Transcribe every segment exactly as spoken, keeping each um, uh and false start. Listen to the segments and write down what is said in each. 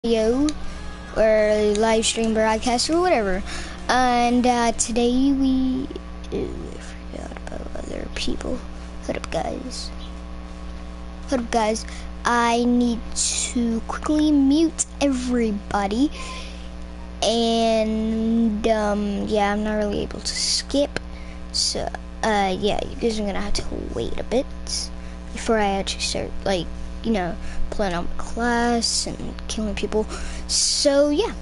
video or live stream broadcast or whatever. And uh, today we ooh, I forgot about other people. Hold up, guys. Hold up, guys. I need to quickly mute everybody. And um, yeah, I'm not really able to skip. So uh, yeah, you guys are gonna have to wait a bit before I actually start, like, you know, playing out my class and killing people. So yeah.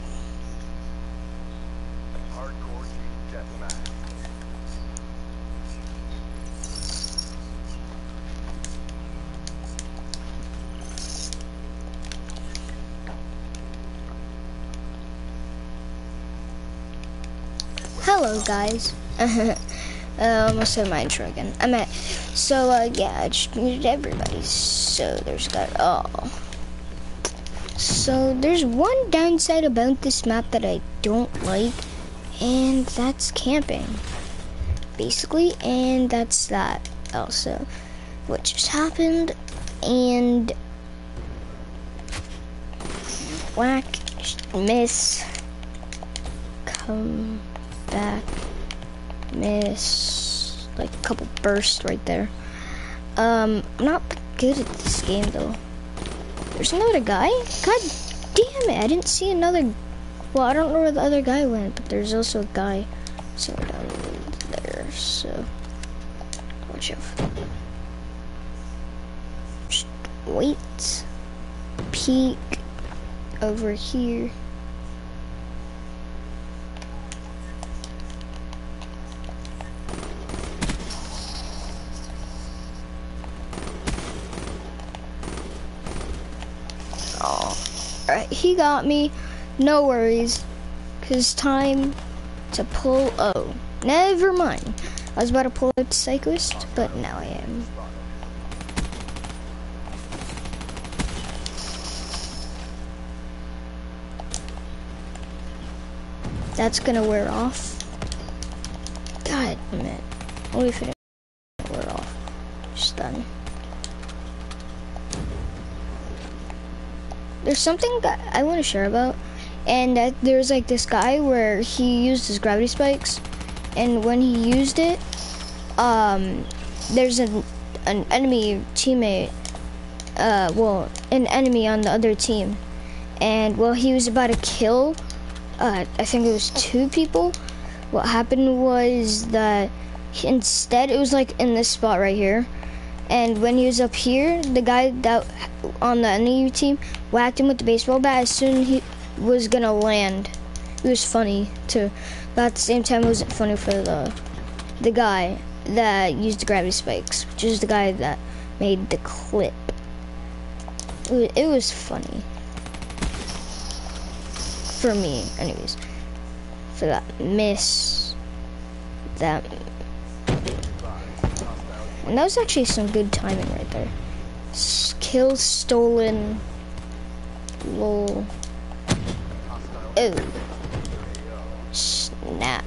Hello, guys. uh, almost said my intro again. I'm at. So uh, yeah, I just muted everybody. So there's got oh. So there's one downside about this map that I don't like, and that's camping, basically, and that's that also, what just happened, and whack, miss, come back, miss, like a couple bursts right there. Um, I'm not good at this game though. There's another guy? God damn it, I didn't see another, well, I don't know where the other guy went, but there's also a guy somewhere down there, so watch out. Just wait, peek over here. Alright, he got me. No worries. Cause time to pull. Oh, never mind. I was about to pull out Cyclist, but now I am. That's gonna wear off. God damn it. Only if it doesn't wear off. Just done. There's something that I want to share about, and that there's like this guy where he used his gravity spikes, and when he used it, um, there's an, an enemy teammate, uh, well, an enemy on the other team, and while he was about to kill, uh, I think it was two people, what happened was that instead, it was like in this spot right here, and when he was up here, the guy that on the enemy team whacked him with the baseball bat as soon as he was gonna land. It was funny too, but at the same time it wasn't funny for the the guy that used the gravity spikes, which is the guy that made the clip. It was, it was funny. For me, anyways. For that miss. That... And that was actually some good timing right there. Kill stolen. Lol. Oh. Snap.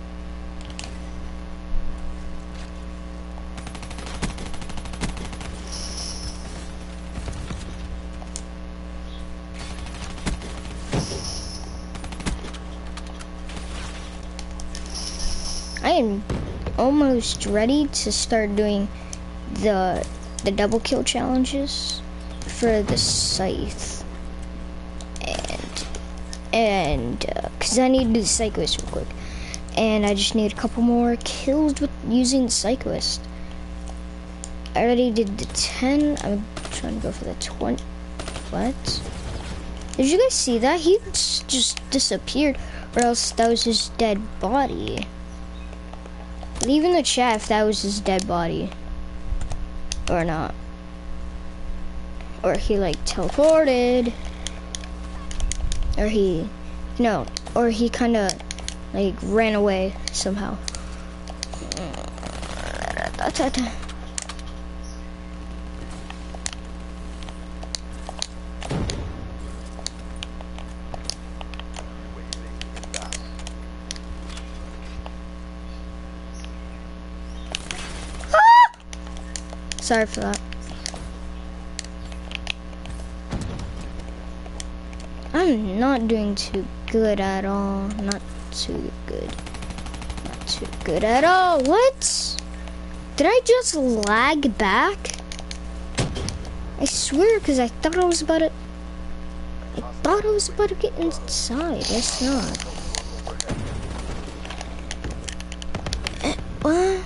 I am almost ready to start doing the the double kill challenges for the scythe, and and uh, cause I need to do the cyclist real quick, and I just need a couple more kills with using the cyclist. I already did the ten. I'm trying to go for the twenty. What? Did you guys see that? He just disappeared, or else that was his dead body. Leave in the chat if that was his dead body. Or not. Or he like teleported. Or he, no, or he kind of like ran away somehow. Sorry for that. I'm I'm not doing too good at all. Not too good. Not too good at all. What? Did I just lag back? I swear, because I thought I was about to... I thought I was about to get inside. That's not. Uh, what?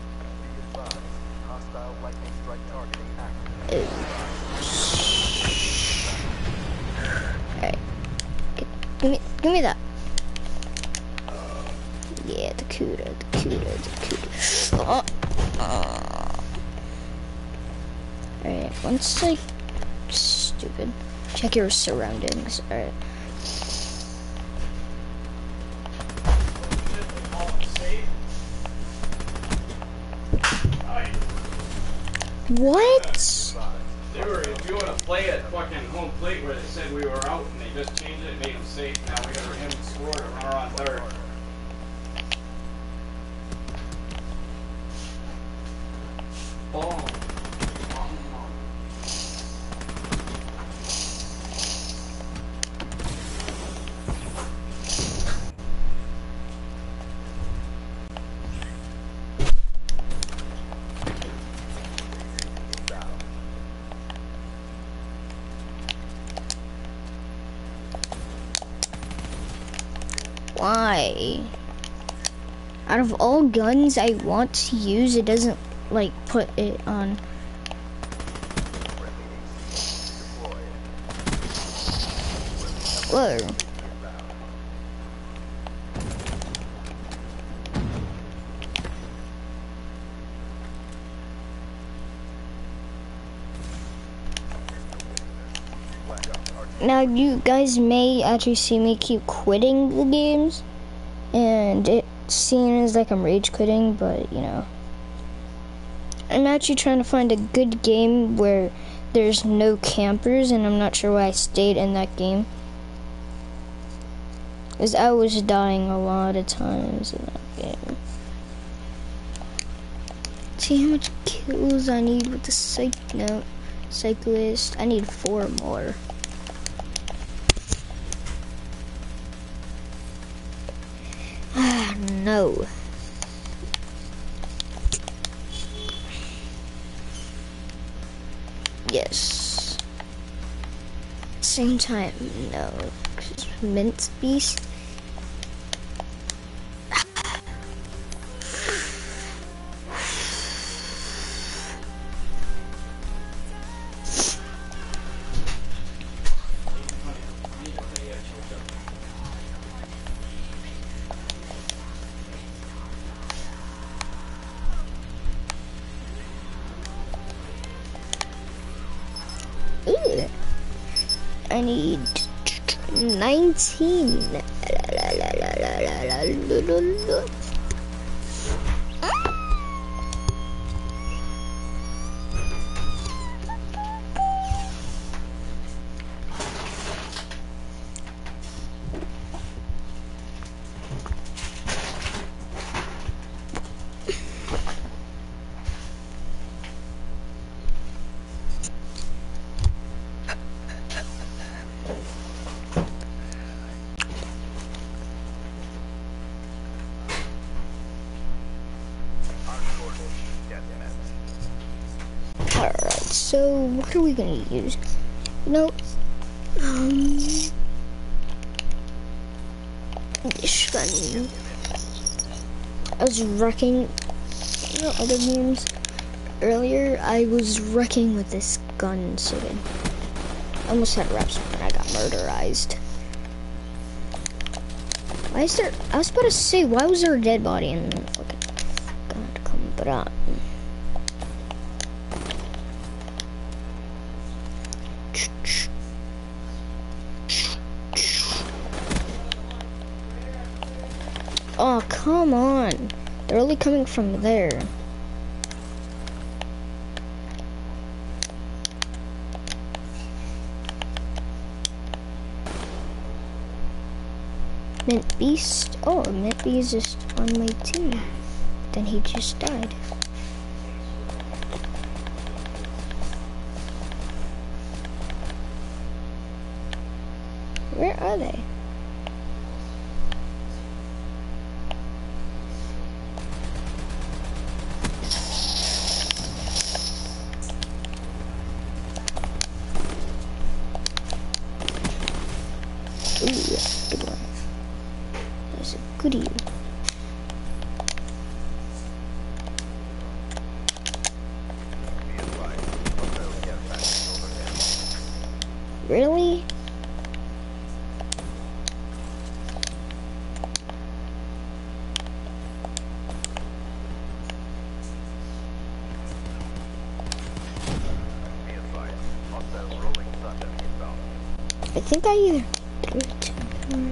Alright. Give me, give me that. Yeah, the CUDA, the CUDA, the CUDA. Oh. Oh. Alright, once I... Stupid. Check your surroundings. Alright. What? They were, if you want to play at fucking home plate where they said we were out and they just changed it and made them safe. Now we got him scored and we're on third. Boom. Why? Out of all guns I want to use, it doesn't like put it on. Whoa. Now you guys may actually see me keep quitting the games, and it seems like I'm rage quitting, but you know, I'm actually trying to find a good game where there's no campers, and I'm not sure why I stayed in that game, because I was dying a lot of times in that game. See how much kills I need with the psych no, cyclist. I need four more. No. Yes. Same time, no. Mint Beast. I need nineteen. Alright, so what are we gonna use? You know, um, this gun. I was wrecking, you know, other games earlier. I was wrecking with this gun, so then I almost had reps when I got murderized. Why is there? I was about to say, why was there a dead body in the fucking God, come on. Oh, come on. They're only coming from there. Mint Beast. Oh, Mint Beast is just on my team. Then he just died. Where Where are they? Ooh, that's a good one. That's a goodie. Really? I think I either do it or...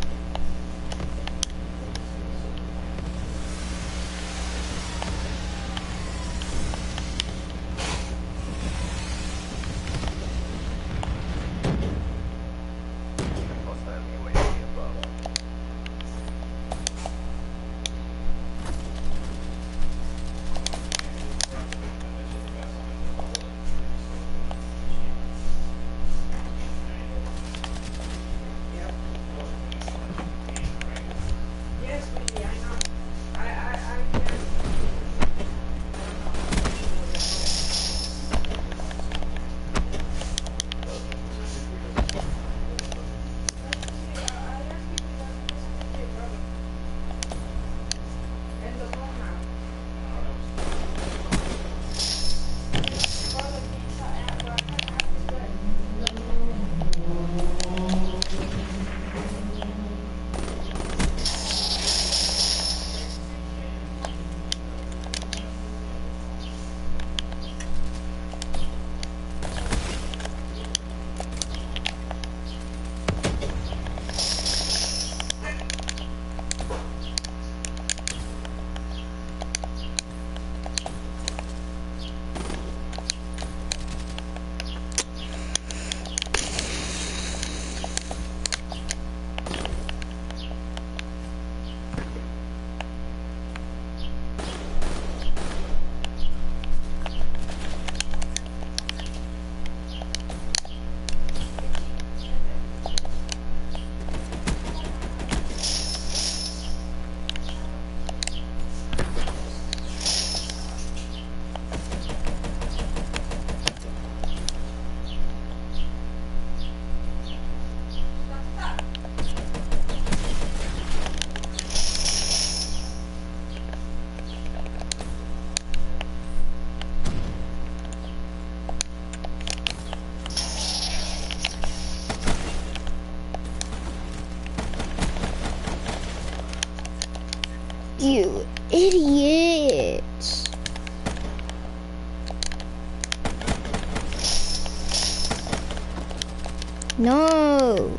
You idiots! No!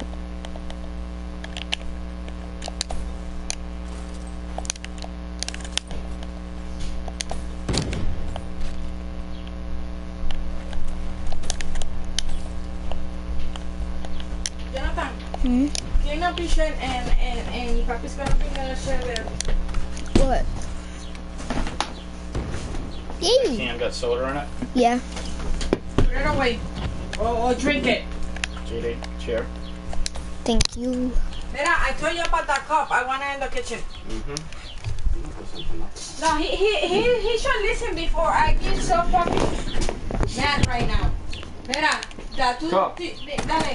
Jonathan, Hmm? clean up your shirt and, and, and your papa's gonna bring the shirt there. What? That Yay! can got soda in it. Yeah. Put it away. Or, or drink it. J D, chair. Thank you. Mira, I told you about that cup. I want it in the kitchen. Mm-hmm. No, he, he, he, he should listen before I get so fucking mad right now. Mira, da tú, Cup. ti- di- dale.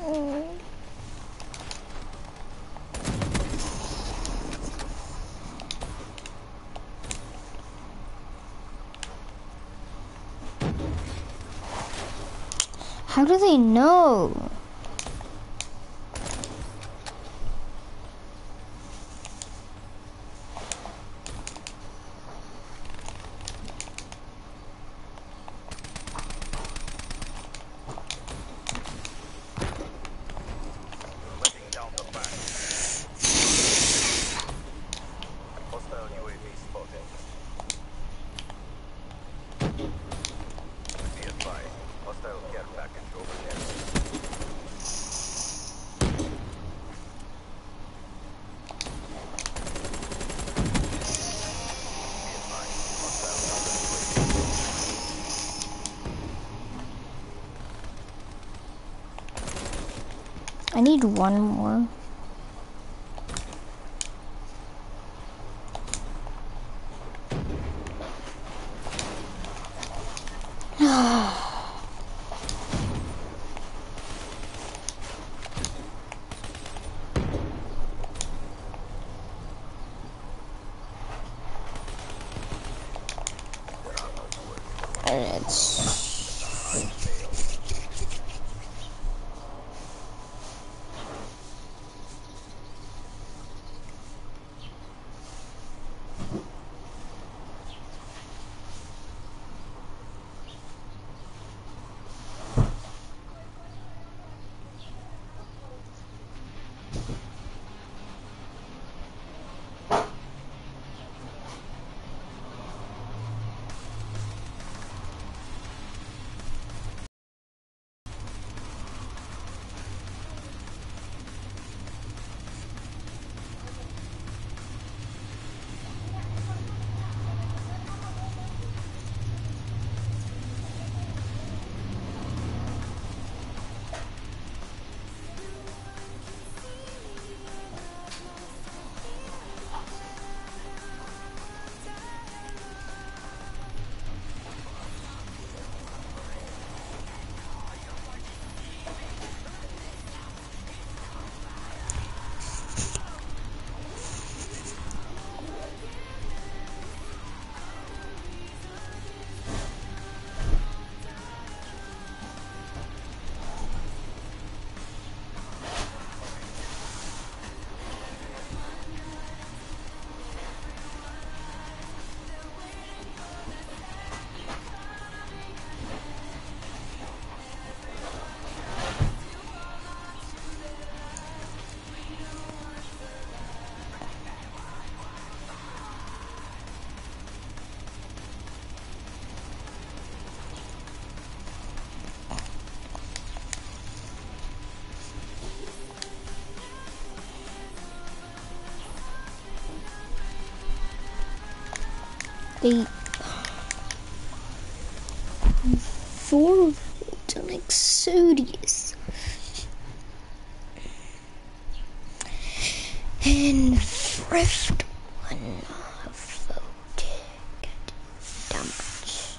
How do they know? I need one more. It's they four to Exodius and Thrift one voted damage.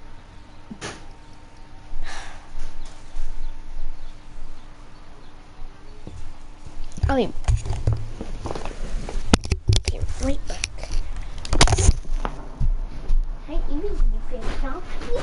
I'll be right back. Hey, you you can talk here.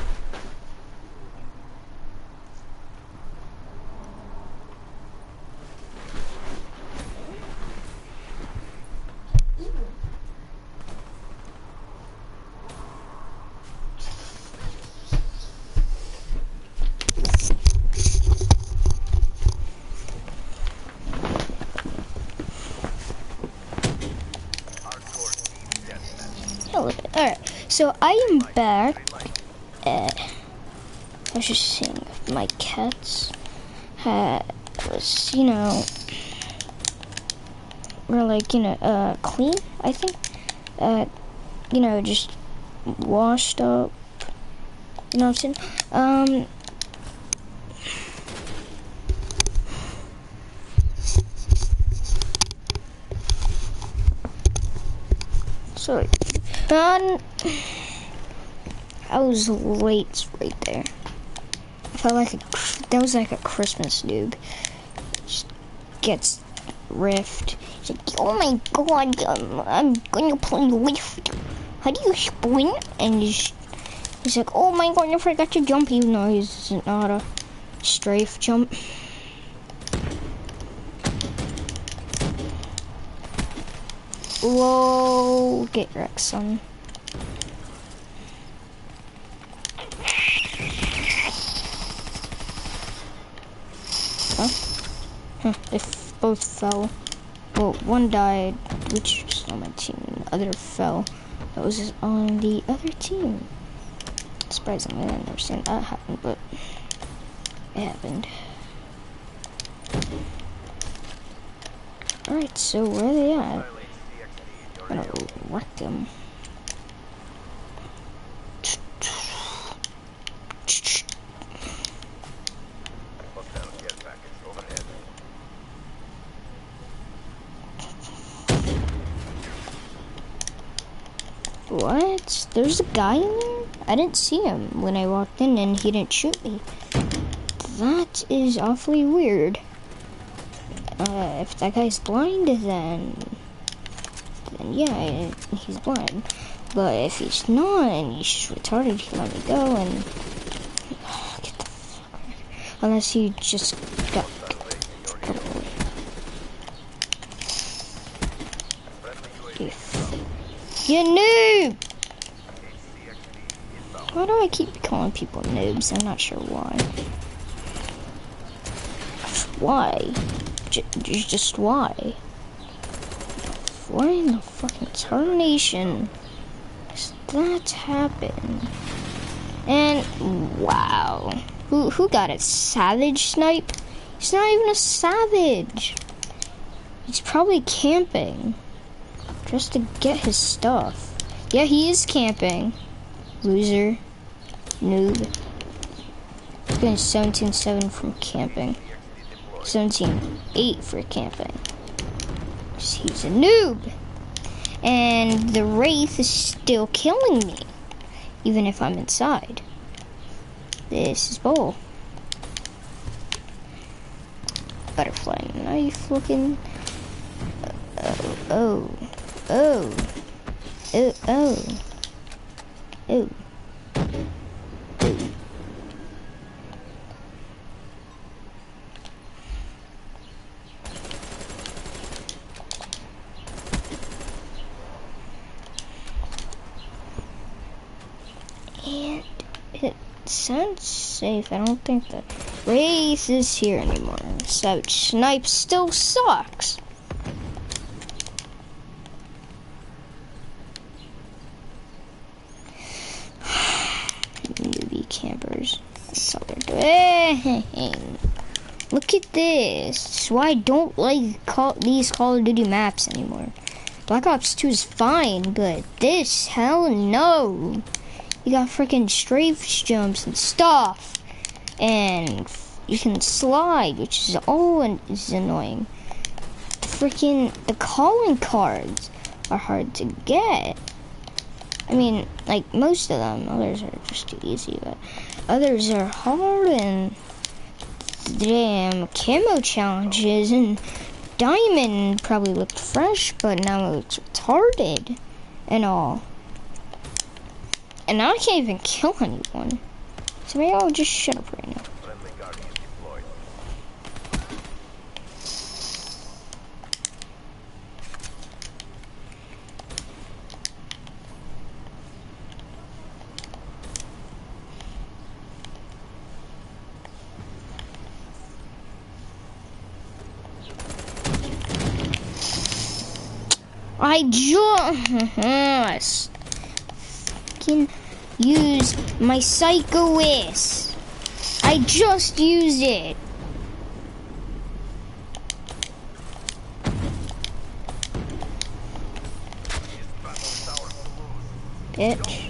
Alright, so I am back. Uh, I was just saying, my cats had was, you know, were like, you know, uh, clean, I think. Uh, you know, just washed up. You know what I'm saying? Um, sorry. Um, I was late right there. I felt like a, that was like a Christmas noob. gets Rift. He's like, oh my god, um, I'm gonna play Rift. How do you sprint? And he's, he's like, oh my god, I forgot to jump, even though he's not a strafe jump. Whoa, get wrecked, son. Huh? Huh, they f both fell. Well, one died, which was on my team, and the other fell. That was on the other team. Surprisingly, I didn't understand that happened, but it happened. Alright, so where are they at? I'm gonna wreck them. What? There's a guy in there? I didn't see him when I walked in and he didn't shoot me. That is awfully weird. Uh, if that guy's blind, then... Then yeah, he's blind. But if he's not and he's just retarded, he can let me go and... Oh, get the fuck out. Unless he just got... You, you noob! Why do I keep calling people noobs? I'm not sure why. Why? J just why? Why in the fucking tarnation does that happen? And wow, who who got it? Savage snipe? He's not even a savage. He's probably camping just to get his stuff. Yeah, he is camping. Loser, noob. He's getting seventeen seven from camping. seventeen eight for camping. He's a noob. And the Wraith is still killing me, even if I'm inside. This is bull. Butterfly knife looking. Oh, oh, oh, oh, oh, oh, oh. And it sounds safe. I don't think the Wraith is here anymore. Savage Snipe still sucks. Newbie campers. That's all they're doing. Look at this. That's why I don't like call these Call of Duty maps anymore. Black Ops two is fine, but this, hell no. You got freaking strafe jumps and stuff, and you can slide, which is always annoying. The freaking the calling cards are hard to get. I mean, like most of them. Others are just too easy, but others are hard. And the damn camo challenges and diamond probably looked fresh, but now it's retarded and all. And now I can't even kill anyone. So maybe I'll just shut up right now. I just can use my Psycho S. I just used it. Bitch.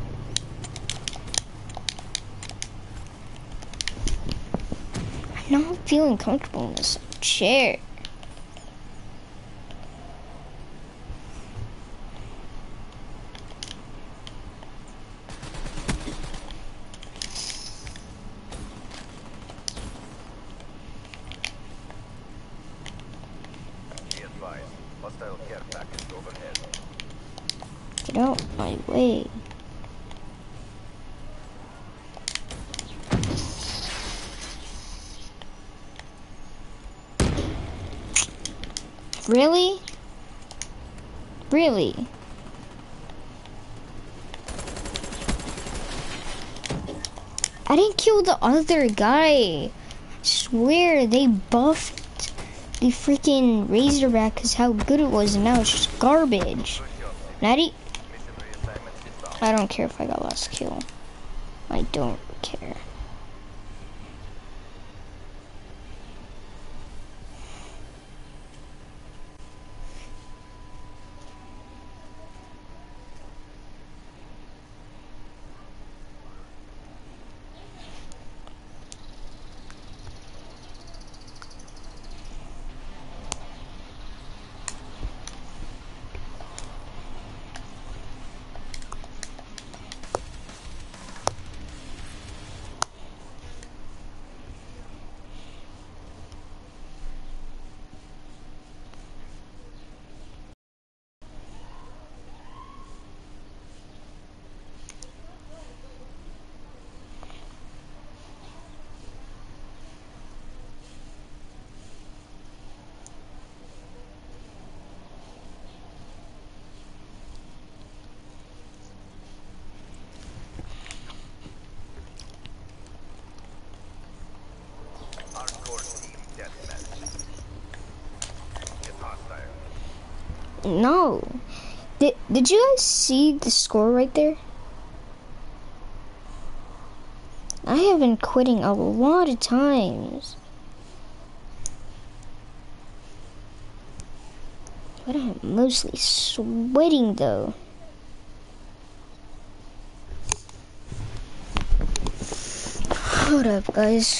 I'm not feeling comfortable in this chair. Hostile care package overhead. Get out my way. Really? Really? I didn't kill the other guy. I swear they buffed the freaking Razorback because how good it was, and now it's just garbage. Natty? I don't care if I got last kill. I don't care. No. Did, did you guys see the score right there? I have been quitting a lot of times. But I'm mostly sweating though. Hold up, guys.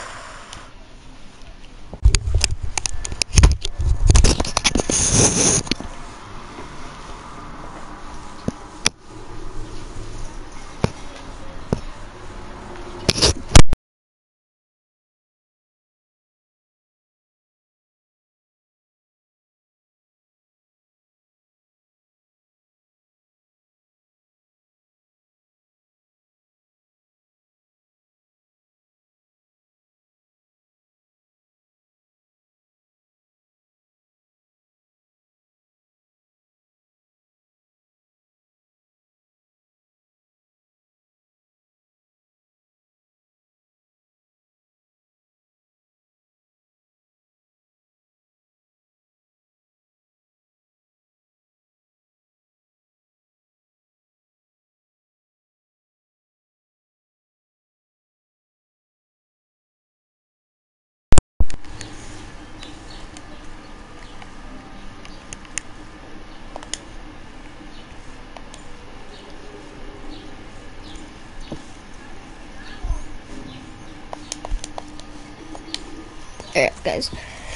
Alright, guys.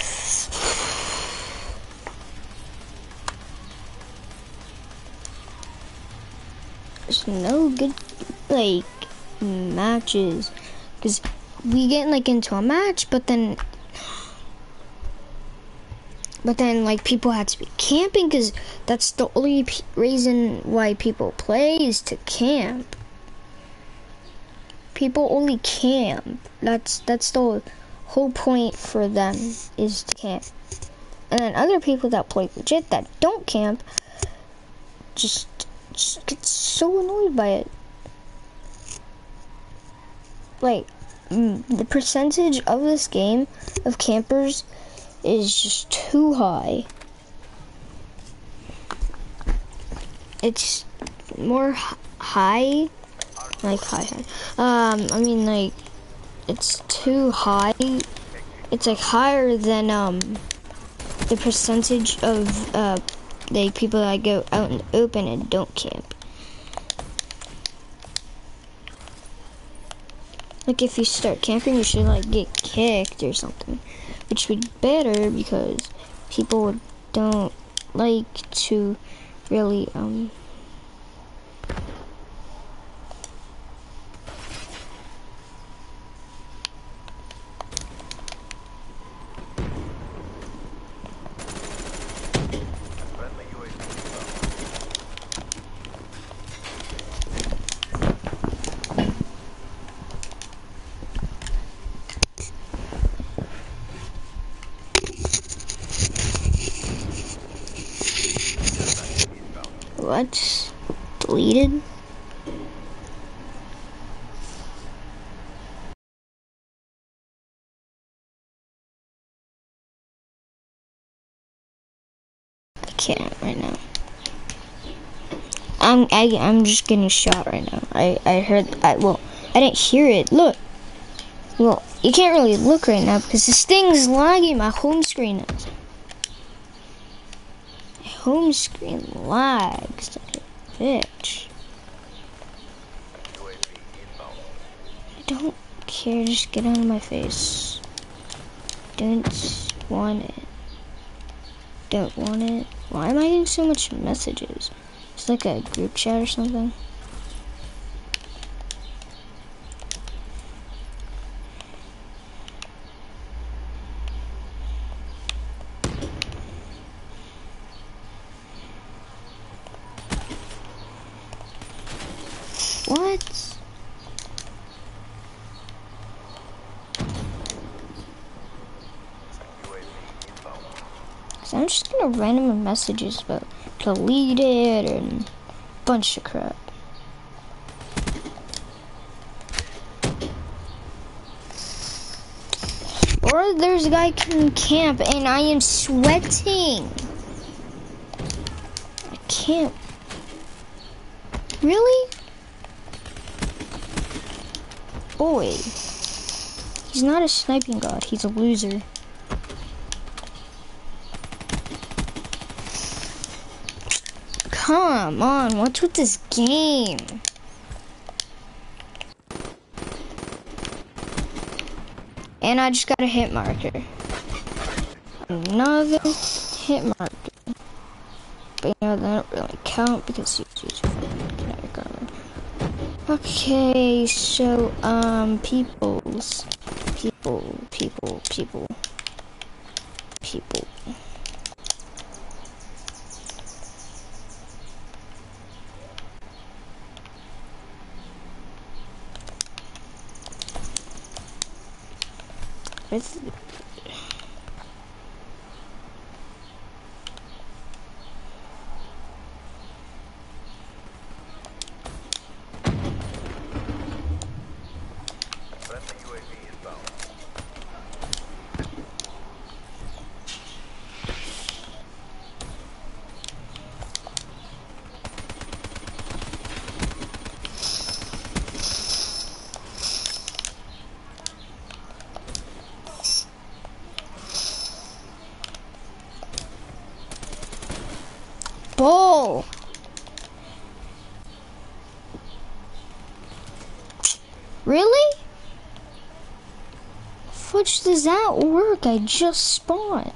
There's no good, like, matches. Because we get, like, into a match, but then... But then, like, people had to be camping, because that's the only p reason why people play is to camp. People only camp. That's, that's the whole point for them, is to camp. And then other people that play legit, that don't camp, just, just get so annoyed by it. Like, mm, the percentage of this game, of campers, is just too high. It's more high, like high, high. Um, I mean, like, it's too high. It's like higher than um the percentage of uh like people that go out in the open and don't camp. Like, if you start camping, you should like get kicked or something, which would be better because people don't like to really um What? Deleted? I can't right now. I'm I, I'm just getting shot right now. I I heard I well I didn't hear it. Look. Well, you can't really look right now because this thing's lagging. My home screen is. My home screen lags like a bitch. I don't care. Just get out of my face. Don't want it. Don't want it. Why am I getting so much messages? It's like a group chat or something. What? So I'm just gonna random messages about deleted and a bunch of crap. Or there's a guy can camp and I am sweating. I can't. Really? Boy. He's not a sniping god, he's a loser. Come on, what's with this game? And I just got a hit marker. Another hit marker. But you know, that don't really count because you use your kinetic armor. Okay, so, um, peoples. People, people, people. People. It's bull. Really? Which does that work? I just spawned.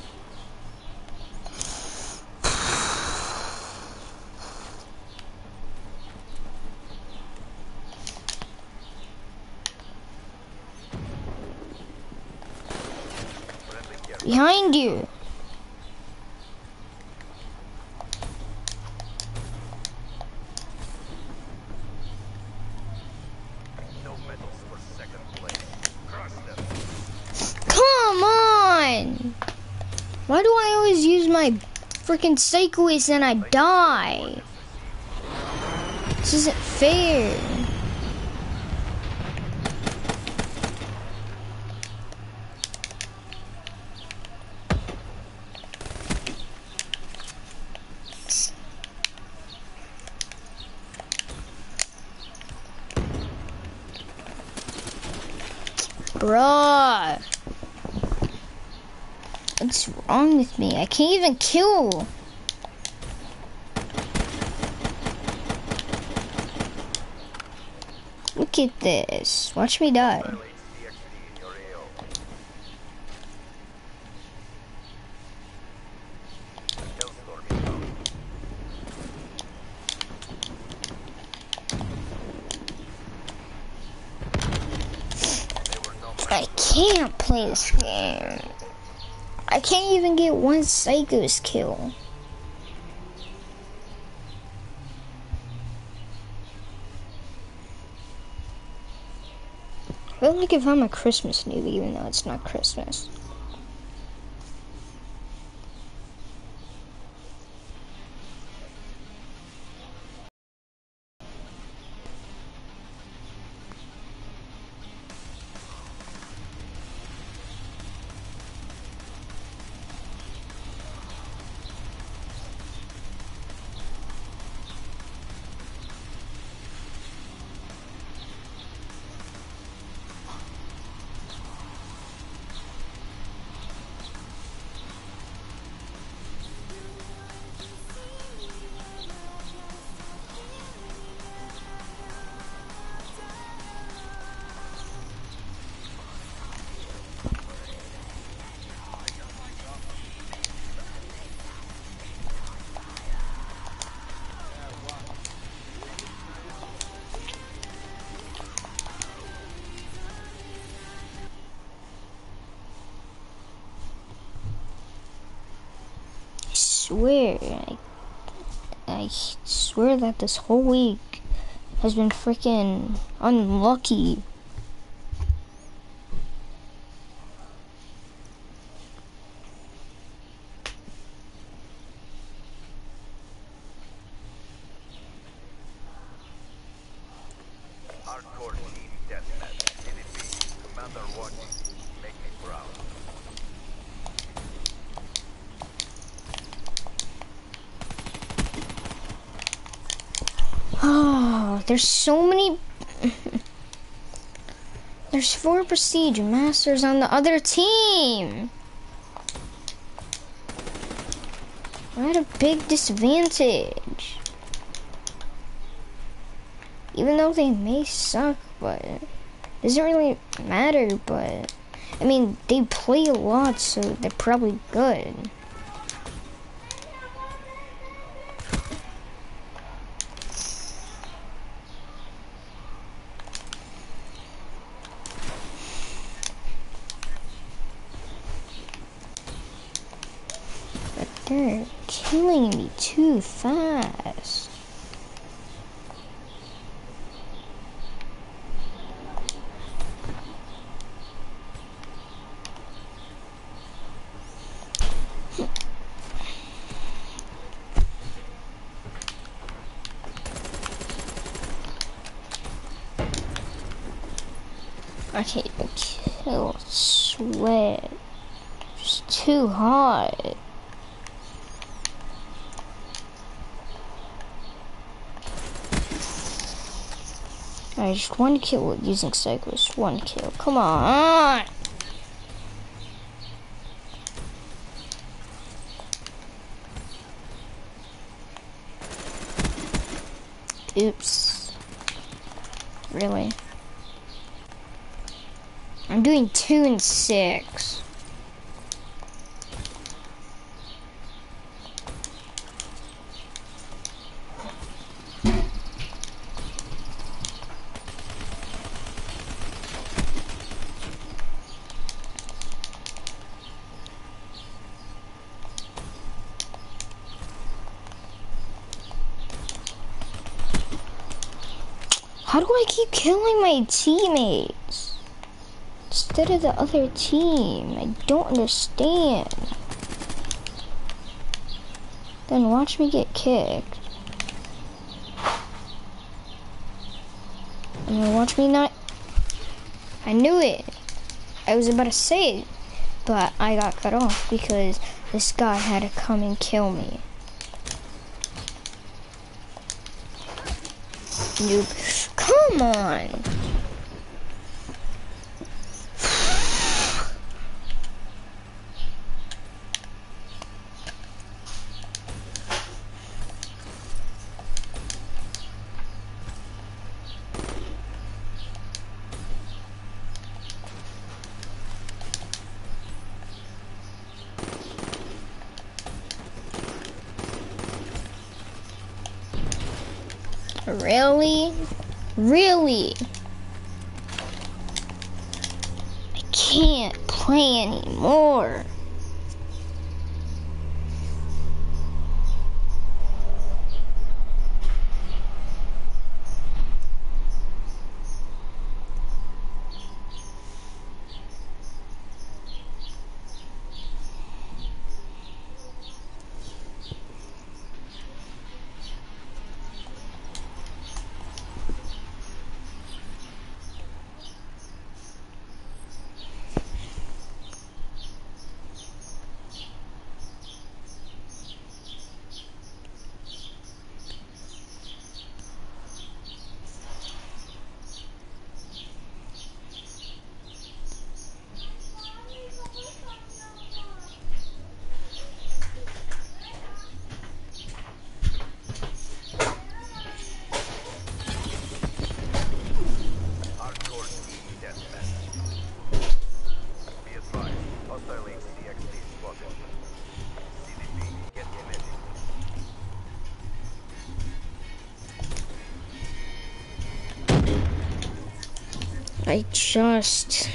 Behind you. Why do I always use my freaking Psychoist and I die? This isn't fair. Bruh. What's wrong with me? I can't even kill. Look at this. Watch me die. I can't play this game. I can't even get one Psycho's kill. I feel like if I'm a Christmas newbie, even though it's not Christmas. swear, I, I swear that this whole week has been freaking unlucky. Hardcore team deathmatch. C D P. Commander watching. Make me proud. Oh, there's so many. There's four prestige masters on the other team. We're at a big disadvantage. Even though they may suck, but it doesn't really matter. But I mean, they play a lot, so they're probably good. But they're killing me too fast. I can't even kill Sweat. It's too hot. I just one kill using Cyclist. One kill. Come on. Oops. Really? I'm doing two and six. How do I keep killing my teammates instead of the other team? I don't understand. Then watch me get kicked. And then watch me not... I knew it. I was about to say it, but I got cut off because this guy had to come and kill me. Noob. Come on. Really? Really? I can't play anymore. I just...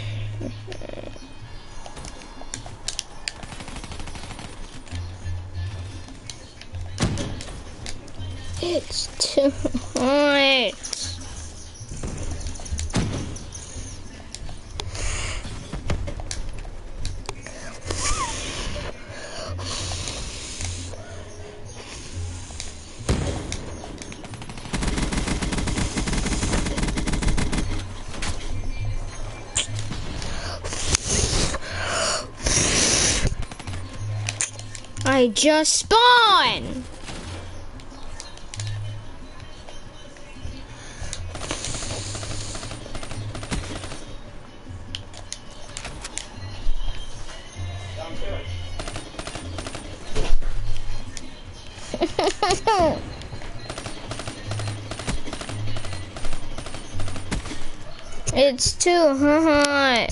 It's too hot. I just spawned. It's too hot.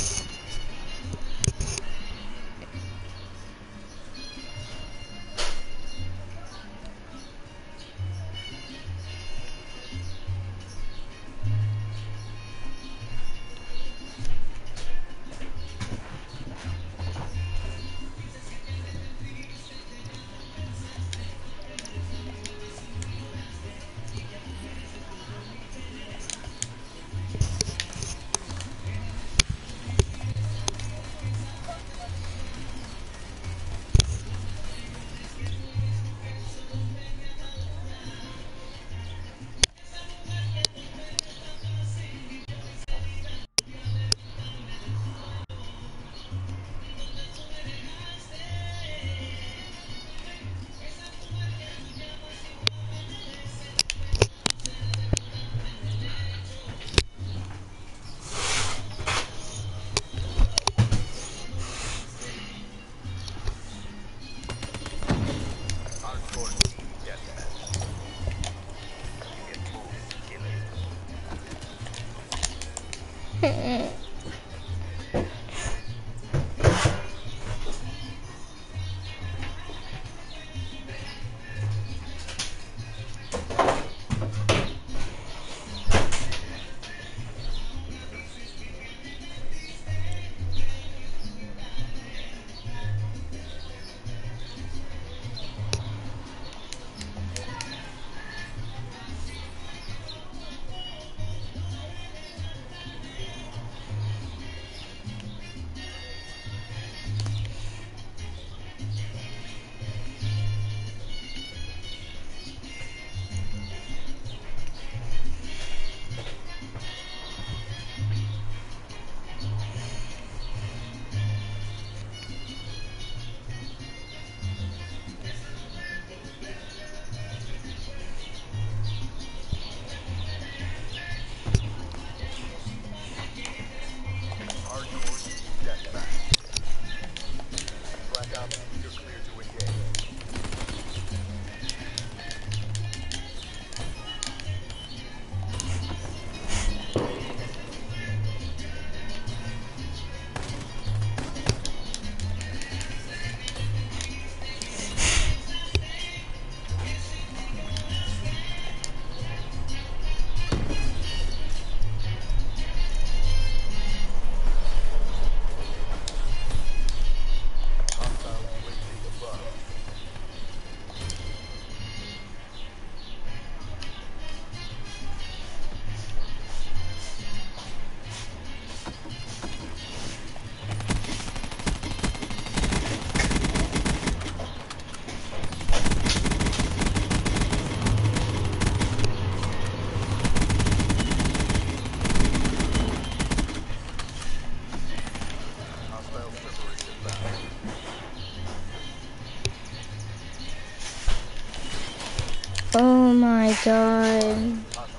Oh my god.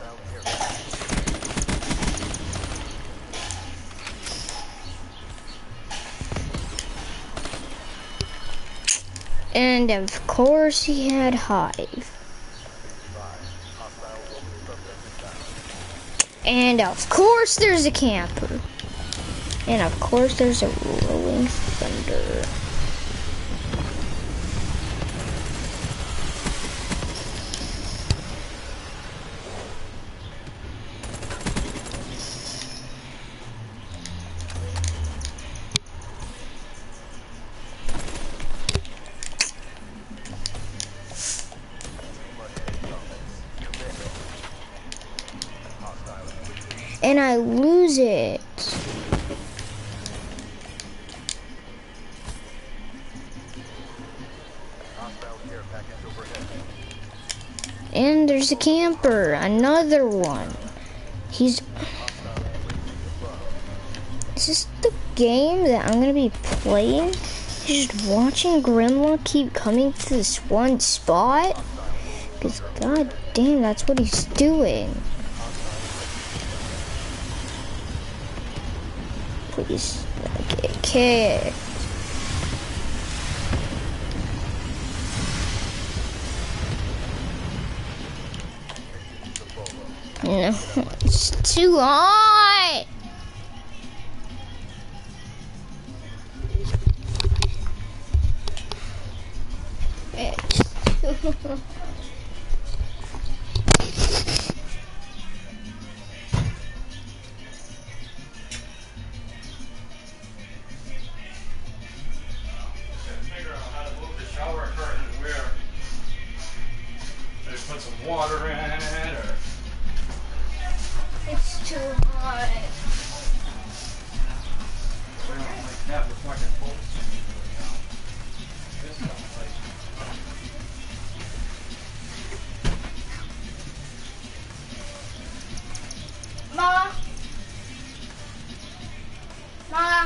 And of course he had Hive. And of course there's a camper. And of course there's a rolling thunder. and I lose it. Hostile care package overhead. And there's a camper, another one. He's... Is this the game that I'm gonna be playing? Just watching Grandma keep coming to this one spot? Because god damn, that's what he's doing. Please, okay, okay. No, it's too hot. It's too hot. Figure out how to move the shower curtain where they put some water in it, or It's too hot. we don't like have the fucking bolts. This stuff, like, Ma. Ma.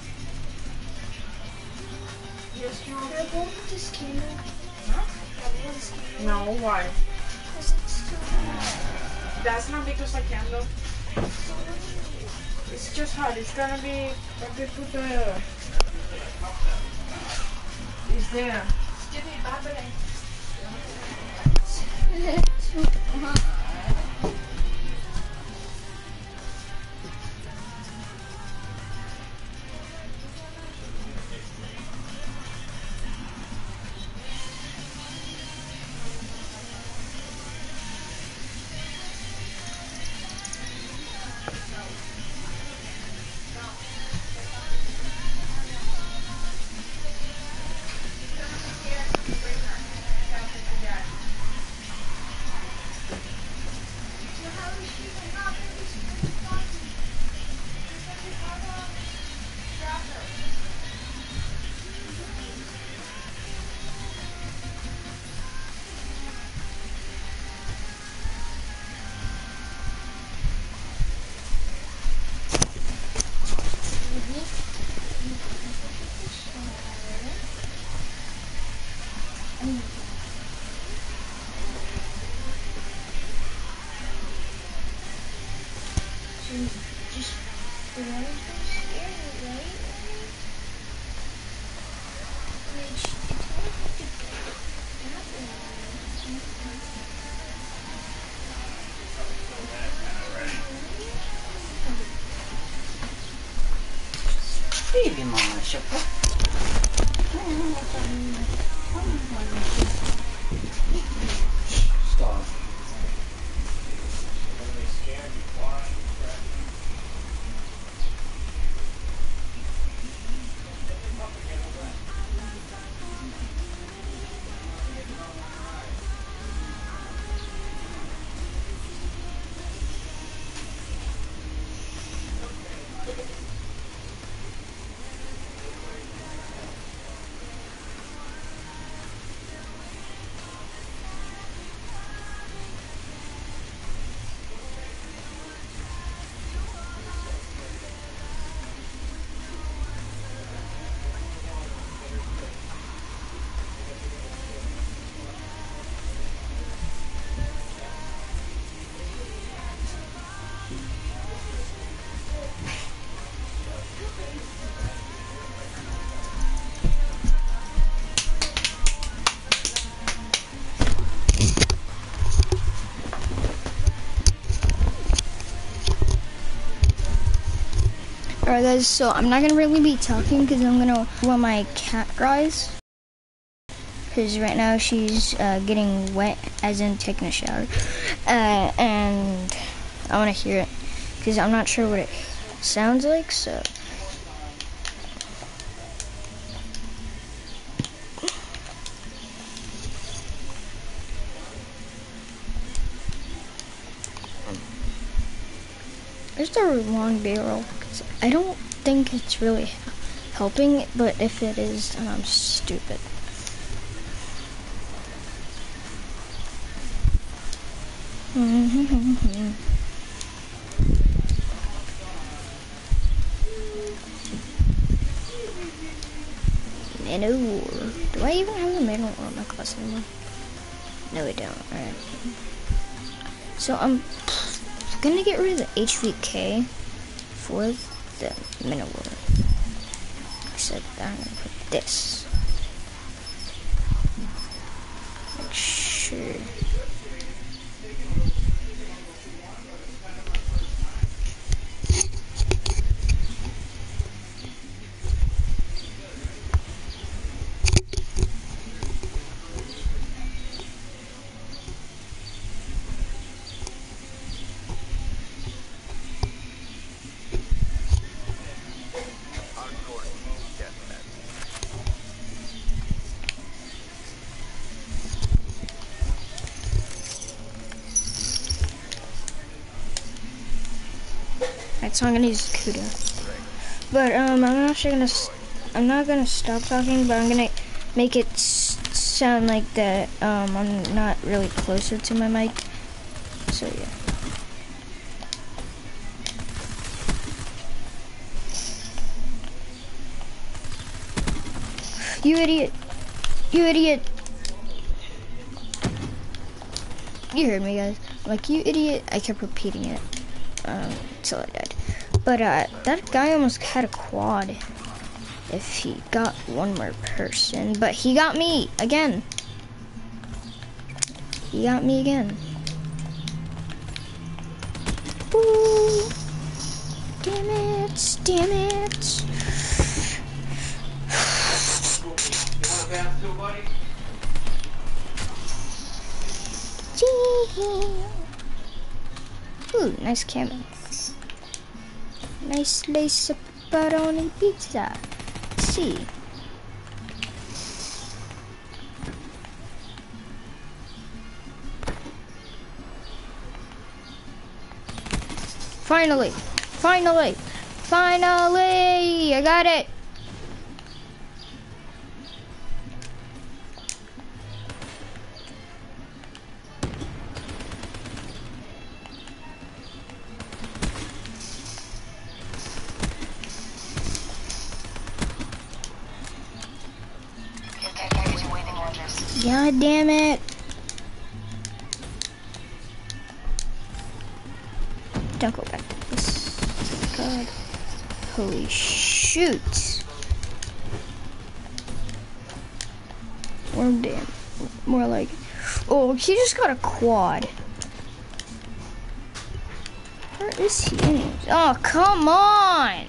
Yes, you want to go with this candle? Huh? No, why? Because it's too hot. That's not because I can though. It's just hot. It's gonna be a bit put the. It's there. Give me Babylon. It's too hot. Just the one is scary, right? Which it's gonna have to go that Baby mama, Choco. Stop. when they scan, you fly, crack. Alright guys, so I'm not gonna really be talking because I'm gonna let my cat rise. Because right now she's uh, getting wet, as in taking a shower. Uh, and I wanna hear it because I'm not sure what it sounds like, so. There's the long barrel. 'Cause I don't think it's really helping, but if it is, then I'm stupid. Middle. Do I even have the middle or my class anymore? No, I don't. Alright. So I'm gonna get rid of the H V K for the middle. Except I'm gonna put this. Make sure. Alright, so I'm gonna use Kuda. But um, I'm actually gonna, I'm not gonna stop talking, but I'm gonna make it s sound like that. Um, I'm not really closer to my mic. So yeah. You idiot! You idiot! You heard me, guys. I'm like, you idiot! I kept repeating it um, until I died. But uh, that guy almost had a quad if he got one more person. But he got me again. He got me again. Ooh. Damn it! Damn it! Ooh, nice camera. Nice slice of pepperoni pizza. Let's see. Finally! Finally! Finally! I got it! God damn it. Don't go back to this. God. Holy shoot. Or damn. More like, oh, he just got a quad. Where is he? Oh, come on.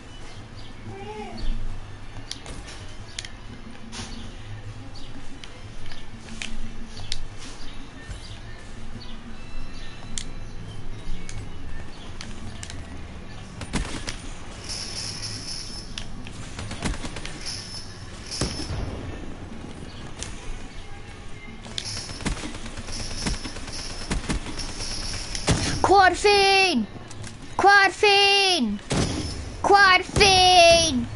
Quad feed! Quad feed! Quad feed!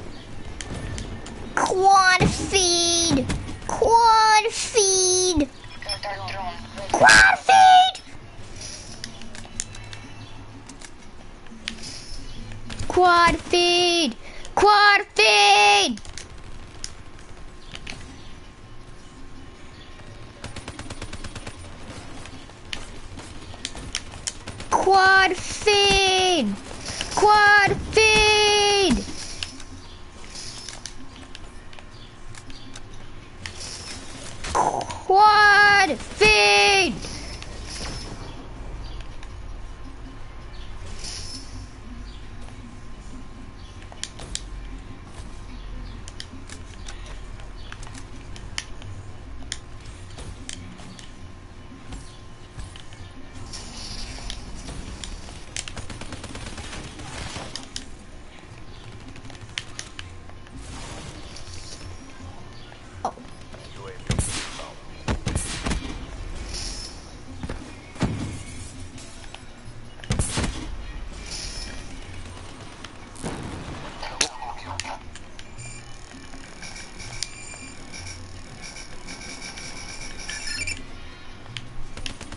Quad feed! Quad feed! Quad feed! Quad feed! Quad feed! Quad feed! Quad feed! Quad feed!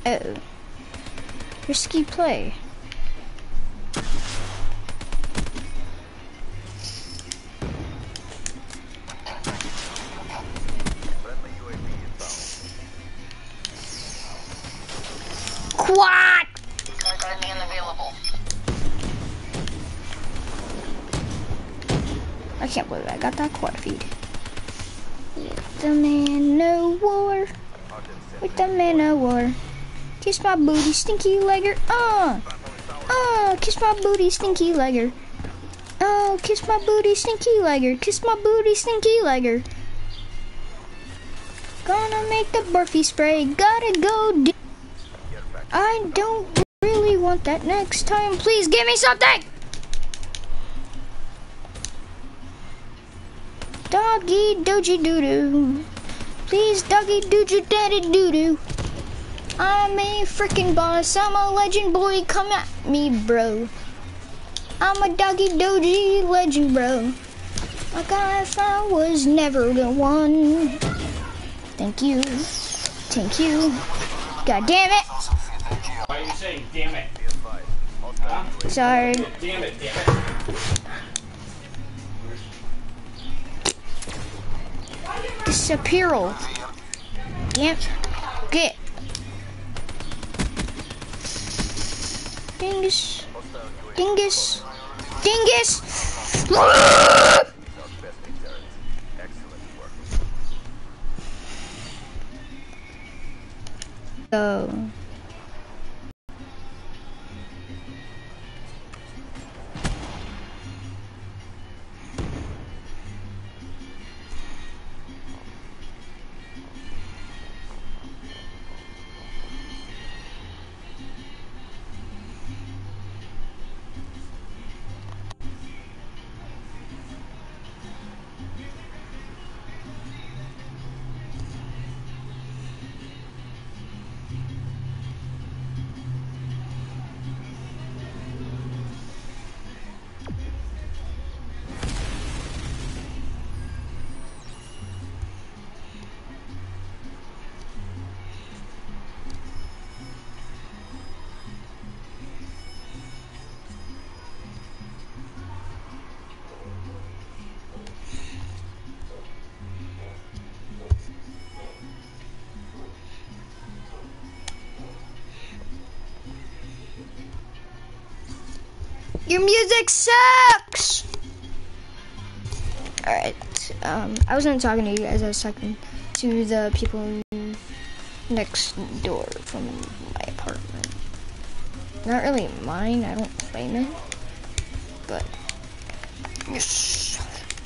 Oh. Risky play. Friendly U A V inbound. Quad! Friendly unavailable. I can't believe I got that quad feed. With the man no war. With the man no war. Kiss my booty, stinky legger. Uh. Uh, kiss my booty, stinky legger. Oh, kiss my booty, stinky legger. Kiss my booty, stinky legger. Gonna make the burpee spray. Gotta go. D I don't really want that next time. Please give me something. Doggy doji doo doo. Please, doggy dooju daddy doo doo. I'm a freaking boss. I'm a legend boy. Come at me, bro. I'm a doggy doji legend, bro. Like I found was never the one. Thank you. Thank you. God damn it. Why are you saying damn it? Huh? Sorry. Damn it, damn it. Disappearal. Yep. Get. Dingus. Dingus. Dingus. Go. Your music sucks! Alright, um, I wasn't talking to you guys, I was talking to the people next door from my apartment. Not really mine, I don't claim it, but yes.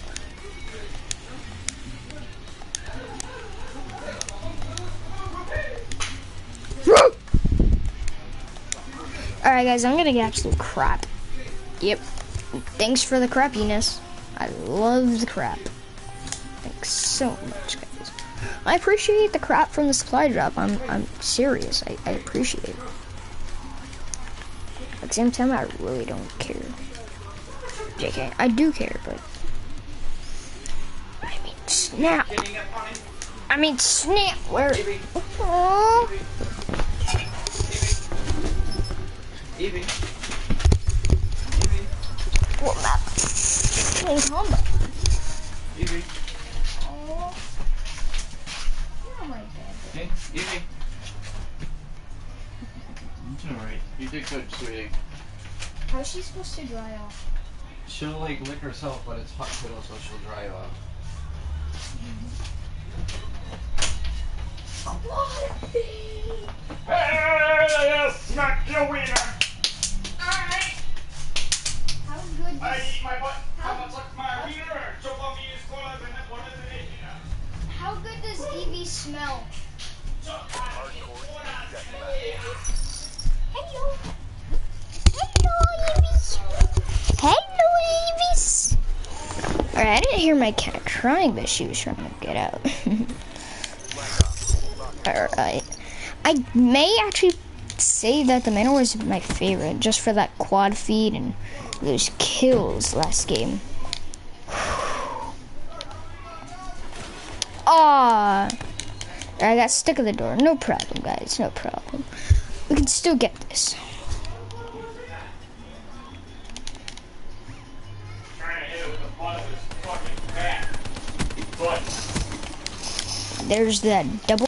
Alright guys, I'm gonna get absolute crap. Yep. Thanks for the crappiness. I love the crap. Thanks so much, guys. I appreciate the crap from the supply drop. I'm I'm serious. I, I appreciate it. At the same time, I really don't care. J K, I do care, but I mean snap. I mean snap. Where? Oh. Evie. What map? Playing combo. Evie. Oh. Oh my god. Hey, Evie. It's alright. You did good, sweetie. How's she supposed to dry off? She'll like lick herself, but it's hot pillow, so she'll dry off. Hey, smack your wiener! Alright! How good I does, eat my butt. Come and suck my wiener or choke on me as cold as an one of the how good does Evie smell? Hello. Hello, Evie. Hello, Evie. Alright, I didn't hear my cat crying, but she was trying to get out. Alright. I may actually say that the Manor was my favorite, just for that quad feed and those kills last game. Ah, I got stuck at the door. No problem, guys. No problem. We can still get this. Trying to hit it with the butt of this fucking bat. But There's that double